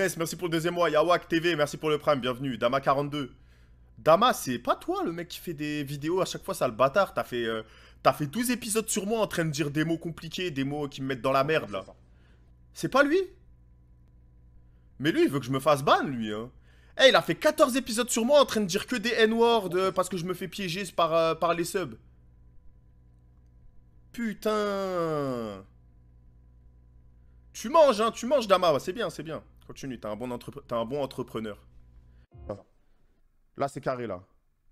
Grèce, merci pour le deuxième mois. Yawak TV, merci pour le prime, bienvenue. Dama42. Dama, c'est pas toi le mec qui fait des vidéos à chaque fois, ça le bâtard. T'as fait 12 épisodes sur moi en train de dire des mots compliqués, des mots qui me mettent dans la merde là. C'est pas lui? Mais lui, il veut que je me fasse ban, lui, hein. Eh, il a fait 14 épisodes sur moi en train de dire que des N-words parce que je me fais piéger par les subs. Putain. Tu manges, Dama, ouais, c'est bien, c'est bien. Continue, t'as un bon entrepreneur. Là, c'est carré, là.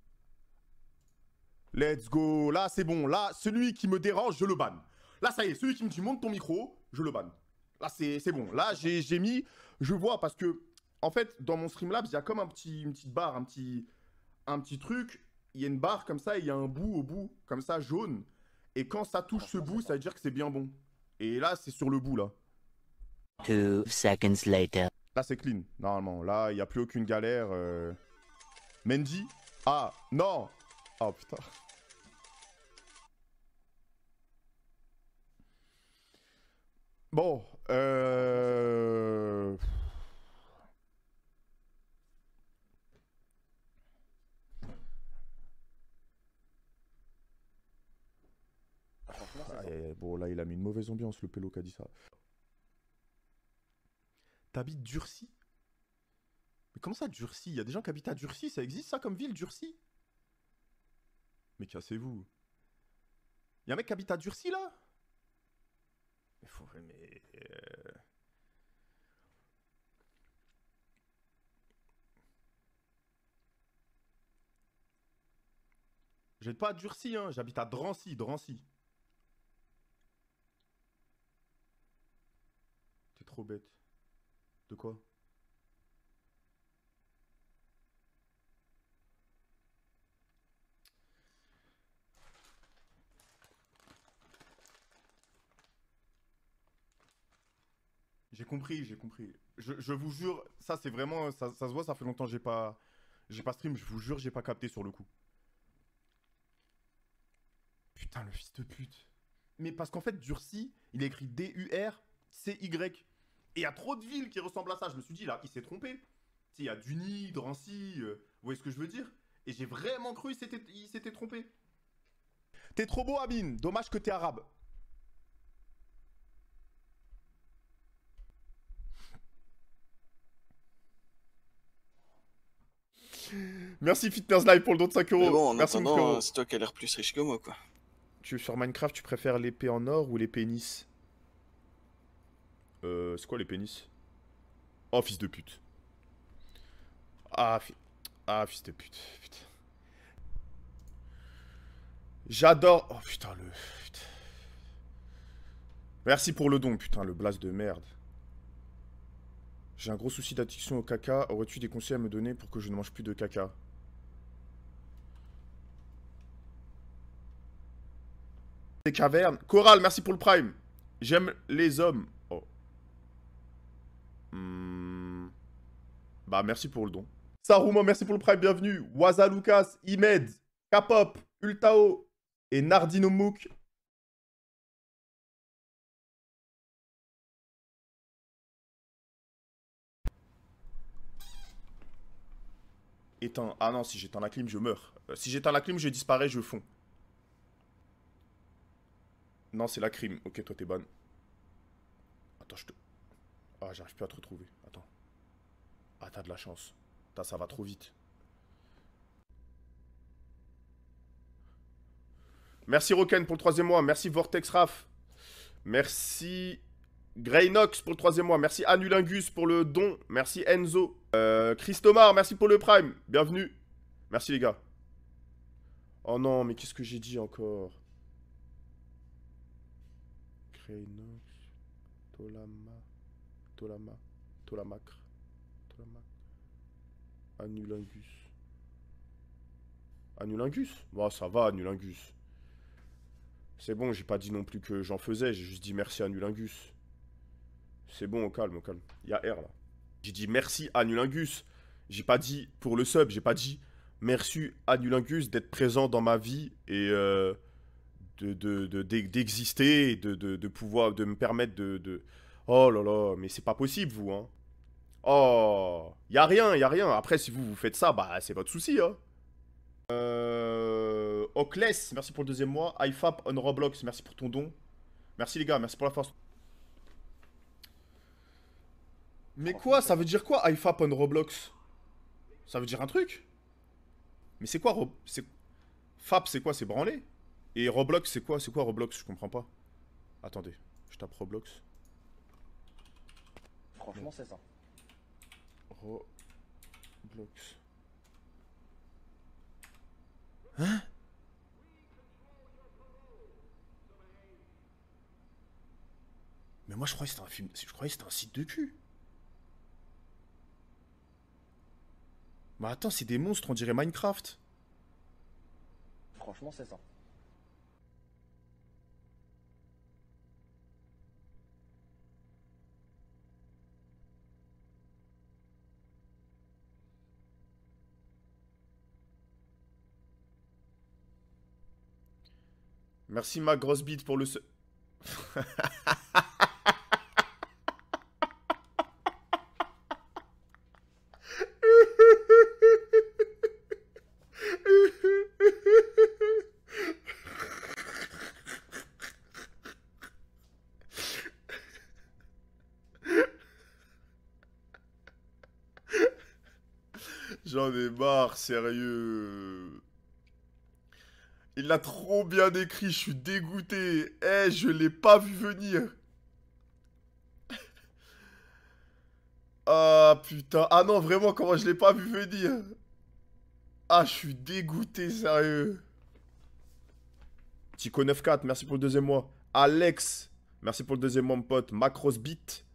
Let's go. Là, c'est bon. Là, celui qui me dérange, je le banne. Là, ça y est, celui qui me dit monte ton micro, je le banne. Là, c'est bon. Là, j'ai mis... Je vois parce que, en fait, dans mon Streamlabs, il y a comme une petite barre, un petit truc. Il y a une barre comme ça et il y a un bout au bout, comme ça, jaune. Et quand ça touche ce bout, ça veut dire que c'est bien bon. Et là, c'est sur le bout, là. 2 seconds later. Là, c'est clean, normalement. Là, il n'y a plus aucune galère. Mendy. Ah, non. Oh, putain. Bon, bon, là, il a mis une mauvaise ambiance, le pélo qui a dit ça. T'habites Durcy? Mais comment ça, Durcy? Il y a des gens qui habitent à Durcy, ça existe ça comme ville, Durcy? Mais cassez-vous. Il y a un mec qui habite à Durcy, là? Mais... J'habite pas à Durcy, hein, j'habite à Drancy, Drancy. T'es trop bête. De quoi? J'ai compris, j'ai compris. Je vous jure, ça c'est vraiment... Ça se voit, ça fait longtemps que j'ai pas stream, je vous jure, j'ai pas capté sur le coup. Putain, le fils de pute. Mais parce qu'en fait, Durcy, il a écrit D-U-R-C-Y. Et il y a trop de villes qui ressemblent à ça. Je me suis dit, là, il s'est trompé. Tu sais, il y a Duny, Drancy, vous voyez ce que je veux dire? Et j'ai vraiment cru qu'il s'était trompé. T'es trop beau, Amine. Dommage que t'es arabe. Merci Fitness Live pour le don de 5 euros. Mais bon, en merci, attendant, c'est toi qui as l'air plus riche que moi, quoi. Sur Minecraft, tu préfères l'épée en or ou les pénis? C'est quoi les pénis? Oh, fils de pute. Ah, fils de pute. Putain. J'adore... Oh, putain, putain. Merci pour le don, putain, le blast de merde. J'ai un gros souci d'addiction au caca. Aurais-tu des conseils à me donner pour que je ne mange plus de caca? Des cavernes. Coral, merci pour le prime. J'aime les hommes. Oh. Bah, merci pour le don. Saruman, merci pour le prime, bienvenue. Waza Lucas, Imed, Kapop, Ultao et Nardino Mouk. Éteins. Ah non, si j'éteins la clim, je meurs. Si j'éteins la clim, je disparais, je fonds. Non, c'est la crime. Ok, toi, t'es ban. Attends, je te... Ah, j'arrive plus à te retrouver. Attends. Ah, t'as de la chance. Ça va trop vite. Merci Roken pour le 3e mois. Merci Vortex Raf. Merci Greynox pour le 3e mois. Merci Anulingus pour le don. Merci Enzo. Christomar, merci pour le prime. Bienvenue. Merci les gars. Oh non, mais qu'est-ce que j'ai dit encore? Greynox. Tolamacre. Anulingus. Anulingus? Bon, ça va, Anulingus. C'est bon, j'ai pas dit non plus que j'en faisais, j'ai juste dit merci Anulingus. C'est bon, au calme, au calme. Il y a R là. J'ai dit merci Anulingus. J'ai pas dit pour le sub, j'ai pas dit merci Anulingus d'être présent dans ma vie et d'exister, de pouvoir, de me permettre de... Oh là là, mais c'est pas possible vous, hein. Oh, y'a rien, y'a rien. Après, si vous faites ça, bah c'est votre souci, hein. Ocles, merci pour le deuxième mois. IFAP on Roblox, merci pour ton don. Merci les gars, merci pour la force. Mais quoi, ça veut dire quoi IFAP on Roblox? Ça veut dire un truc? Mais c'est quoi FAP c'est quoi? C'est branlé? Et Roblox c'est quoi? C'est quoi Roblox? Je comprends pas. Attendez, je tape Roblox. Franchement, c'est ça. Roblox. Hein? Mais moi je croyais que c'était un film. Je croyais que c'était un site de cul. Mais attends, c'est des monstres, on dirait Minecraft. Franchement, c'est ça. Merci ma grosse bite pour le... J'en ai marre, sérieux. Il l'a trop bien écrit, je suis dégoûté. Eh, je l'ai pas vu venir. Ah putain. Ah non, vraiment, comment je l'ai pas vu venir? Ah, je suis dégoûté, sérieux. Tico 94, merci pour le deuxième mois. Alex, merci pour le deuxième mois, mon pote. Macrosbit.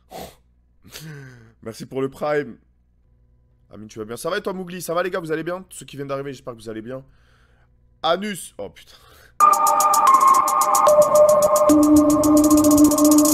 Merci pour le prime. Amine, tu vas bien? Ça va et toi, Mougli? Ça va, les gars? Vous allez bien? Tous ceux qui viennent d'arriver, j'espère que vous allez bien. Anus. Oh putain.